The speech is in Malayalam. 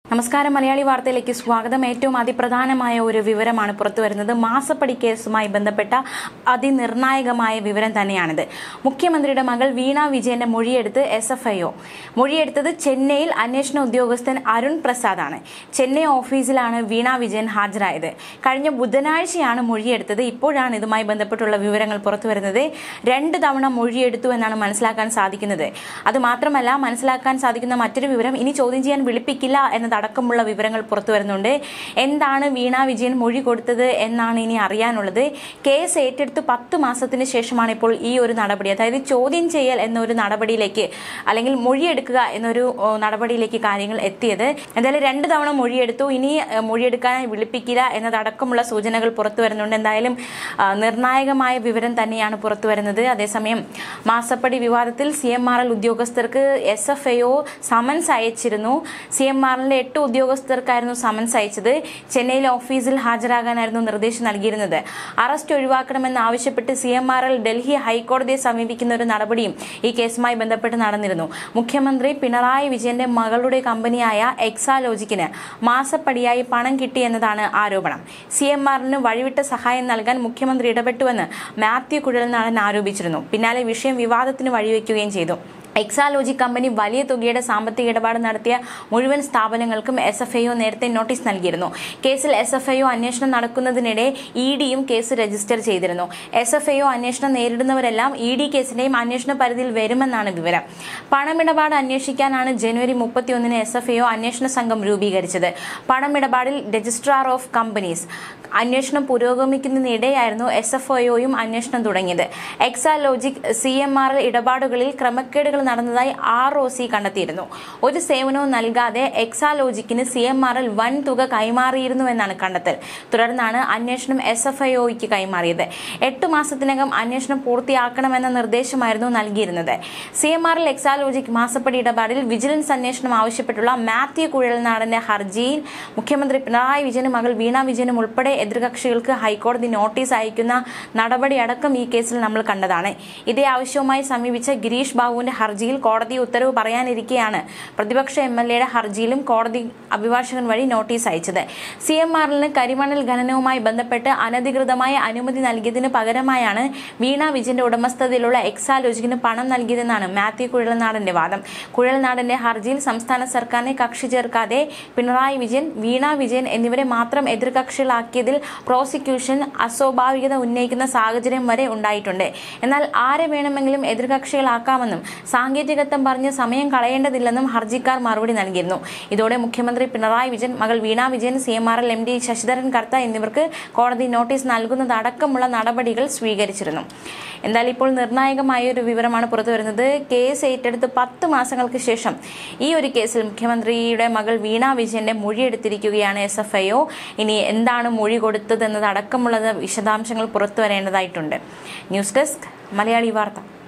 നമസ്കാരം മലയാളി വാർത്തയിലേക്ക് സ്വാഗതം. ഏറ്റവും അതിപ്രധാനമായ ഒരു വിവരമാണ് പുറത്തുവരുന്നത്. മാസപ്പടി കേസുമായി ബന്ധപ്പെട്ട അതിനിർണായകമായ വിവരം തന്നെയാണിത്. മുഖ്യമന്ത്രിയുടെ മകൾ വീണ വിജയന്റെ മൊഴിയെടുത്ത് SFIO. മൊഴിയെടുത്തത് ചെന്നൈയിൽ അന്വേഷണ ഉദ്യോഗസ്ഥൻ അരുൺ പ്രസാദ് ആണ്. ചെന്നൈ ഓഫീസിലാണ് വീണ വിജയൻ ഹാജരായത്. കഴിഞ്ഞ ബുധനാഴ്ചയാണ് മൊഴിയെടുത്തത്. ഇപ്പോഴാണ് ഇതുമായി ബന്ധപ്പെട്ടുള്ള വിവരങ്ങൾ പുറത്തുവരുന്നത്. 2 തവണ മൊഴിയെടുത്തു എന്നാണ് മനസ്സിലാക്കാൻ സാധിക്കുന്നത്. അതുമാത്രമല്ല, മനസ്സിലാക്കാൻ സാധിക്കുന്ന മറ്റൊരു വിവരം, ഇനി ചോദ്യം ചെയ്യാൻ വിളിപ്പിക്കില്ല എന്നത് അടക്കമുള്ള വിവരങ്ങൾ പുറത്തു വരുന്നുണ്ട്. എന്താണ് വീണ വിജയൻ മൊഴി കൊടുത്തത് എന്നാണ് ഇനി അറിയാനുള്ളത്. കേസ് ഏറ്റെടുത്ത് 10 മാസത്തിന് ശേഷമാണ് ഇപ്പോൾ ഈ ഒരു നടപടി, അതായത് ചോദ്യം ചെയ്യൽ എന്നൊരു നടപടിയിലേക്ക്, അല്ലെങ്കിൽ മൊഴിയെടുക്കുക എന്നൊരു നടപടിയിലേക്ക് കാര്യങ്ങൾ എത്തിയത്. എന്തായാലും 2 തവണ മൊഴിയെടുത്തു, ഇനി മൊഴിയെടുക്കാനായി വിളിപ്പിക്കില്ല എന്നതടക്കമുള്ള സൂചനകൾ പുറത്തു വരുന്നുണ്ട്. എന്തായാലും നിർണായകമായ വിവരം തന്നെയാണ് പുറത്തു വരുന്നത്. അതേസമയം മാസപ്പടി വിവാദത്തിൽ CMRL ഉദ്യോഗസ്ഥർക്ക് SFIO സമൻസ് അയച്ചിരുന്നു. CMRLന്റെ 8 ഉദ്യോഗസ്ഥർക്കായിരുന്നു സമൻസ് അയച്ചത്. ചെന്നൈയിലെ ഓഫീസിൽ ഹാജരാകാനായിരുന്നു നിർദ്ദേശം നൽകിയിരുന്നത്. അറസ്റ്റ് ഒഴിവാക്കണമെന്ന് ആവശ്യപ്പെട്ട് CMRL ഡൽഹി ഹൈക്കോടതിയെ സമീപിക്കുന്ന ഒരു നടപടിയും ഈ കേസുമായി ബന്ധപ്പെട്ട് നടന്നിരുന്നു. മുഖ്യമന്ത്രി പിണറായി വിജയന്റെ മകളുടെ കമ്പനിയായ എക്സാലോജിക്കിന് മാസപ്പടിയായി പണം കിട്ടിയെന്നതാണ് ആരോപണം. CMRLന് വഴിവിട്ട സഹായം നൽകാൻ മുഖ്യമന്ത്രി ഇടപെട്ടുവെന്ന് മാത്യു കുഴൽനാടൻ ആരോപിച്ചിരുന്നു. പിന്നാലെ വിഷയം വിവാദത്തിന് വഴിവെക്കുകയും ചെയ്തു. എക്സാലോജി കമ്പനി വലിയ തുകയുടെ സാമ്പത്തിക ഇടപാട് നടത്തിയ മുഴുവൻ സ്ഥാപനങ്ങൾക്കും SFIO നേരത്തെ നോട്ടീസ് നൽകിയിരുന്നു. കേസിൽ SFIO അന്വേഷണം നടക്കുന്നതിനിടെ EDയും കേസ് രജിസ്റ്റർ ചെയ്തിരുന്നു. SFIO അന്വേഷണം നേരിടുന്നവരെല്ലാം ED കേസിന്റെയും അന്വേഷണ പരിധിയിൽ വരുമെന്നാണ് വിവരം. പണമിടപാട് അന്വേഷിക്കാനാണ് ജനുവരി 31-ന് SFIO അന്വേഷണ സംഘം രൂപീകരിച്ചത്. പണമിടപാടിൽ രജിസ്ട്രാർ ഓഫ് കമ്പനീസ് അന്വേഷണം പുരോഗമിക്കുന്നതിനിടെയായിരുന്നു SFIOയും അന്വേഷണം തുടങ്ങിയത്. എക്സാലോജിക് CMRL ഇടപാടുകളിൽ ക്രമക്കേടുകൾ നടന്നതായി ROC കണ്ടെത്തിയിരുന്നു. ഒരു സേവനവും നൽകാതെ എക്സാലോജിക്കിന് CMRL വൻ തുക കൈമാറിയിരുന്നുവെന്നാണ് കണ്ടെത്തൽ. തുടർന്നാണ് അന്വേഷണം SFIOയ്ക്ക് കൈമാറിയത്. 8 മാസത്തിനകം അന്വേഷണം പൂർത്തിയാക്കണമെന്ന നിർദ്ദേശമായിരുന്നു നൽകിയിരുന്നത്. CMRL എക്സാലോജിക് മാസപ്പടി ഇടപാടിൽ വിജിലൻസ് അന്വേഷണം ആവശ്യപ്പെട്ടുള്ള മാത്യു കുഴൽനാടന്റെ ഹർജിയിൽ മുഖ്യമന്ത്രി പിണറായി വിജയനും മകൾ വീണ വിജയനും ഉൾപ്പെടെ എതിർകക്ഷികൾക്ക് ഹൈക്കോടതി നോട്ടീസ് അയക്കുന്ന നടപടി അടക്കം ഈ കേസിൽ നമ്മൾ കണ്ടതാണ്. ഇതേ ആവശ്യവുമായി സമീപിച്ച ഗിരീഷ് ബാബുവിന്റെ ഹർജിയിൽ കോടതി ഉത്തരവ് പറയാനിരിക്കെയാണ് പ്രതിപക്ഷ MLAയുടെ ഹർജിയിലും കോടതി അഭിഭാഷകൻ വഴി നോട്ടീസ് അയച്ചത്. CMRLന് കരിമണൽ ഖനനവുമായി ബന്ധപ്പെട്ട് അനധികൃതമായ അനുമതി നൽകിയതിന് പകരമായാണ് വീണ വിജയന്റെ ഉടമസ്ഥതയിലുള്ള എക്സാലോജിക്കിന് പണം നൽകിയതെന്നാണ് മാത്യു കുഴൽനാടന്റെ വാദം. കുഴൽനാടന്റെ ഹർജിയിൽ സംസ്ഥാന സർക്കാരിനെ കക്ഷി ചേർക്കാതെ പിണറായി വിജയൻ, വീണ വിജയൻ എന്നിവരെ മാത്രം എതിർകക്ഷികളാക്കിയതിൽ പ്രോസിക്യൂഷൻ അസ്വാഭാവികത ഉന്നയിക്കുന്ന സാഹചര്യം വരെ ഉണ്ടായിട്ടുണ്ട്. എന്നാൽ ആരെ വേണമെങ്കിലും എതിർകക്ഷികളാക്കാമെന്നും സാങ്കേതികത്വം പറഞ്ഞ് സമയം കളയേണ്ടതില്ലെന്നും ഹർജിക്കാർ മറുപടി നൽകിയിരുന്നു. ഇതോടെ മുഖ്യമന്ത്രി പിണറായി വിജയൻ, മകൾ വീണ വിജയൻ, CMRL MD ശശിധരൻ കർത്ത എന്നിവർക്ക് കോടതി നോട്ടീസ് നൽകുന്നതടക്കമുള്ള നടപടികൾ സ്വീകരിച്ചിരുന്നു. എന്തായാലും ഇപ്പോൾ നിർണായകമായ ഒരു വിവരമാണ് പുറത്തുവരുന്നത്. കേസ് ഏറ്റെടുത്ത് 10 മാസങ്ങൾക്ക് ശേഷം ഈ ഒരു കേസിൽ മുഖ്യമന്ത്രിയുടെ മകൾ വീണ വിജയന്റെ മൊഴിയെടുത്തിരിക്കുകയാണ് SFIO. ഇനി എന്താണ് മൊഴി കൊടുത്തതെന്നതടക്കമുള്ള വിശദാംശങ്ങൾ പുറത്തു വരേണ്ടതായിട്ടുണ്ട്. ന്യൂസ് ഡെസ്ക് മലയാളി വാർത്ത.